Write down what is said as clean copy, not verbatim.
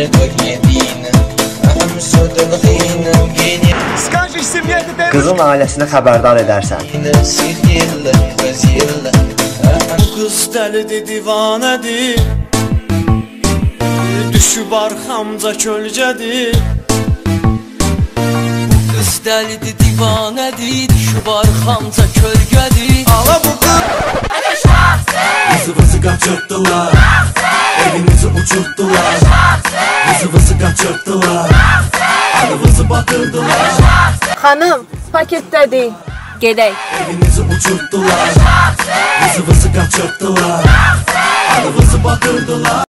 Qızın ailəsini xəbərdar edərsən. Bu qız dəlidir, divanədir, düşüb arxamca kölgədir. Bu qız dəlidir, divanədir, düşüb arxamca kölgədir. Ala bu qız Vızı qaçırtdılar, evinizi uçurtdular. Vızı qaçırtdılar, adınızı batırdılar. Xanım, paketdədir. Gedək. Evinizi uçurtdular, vızı qaçırtdılar, adınızı batırdılar.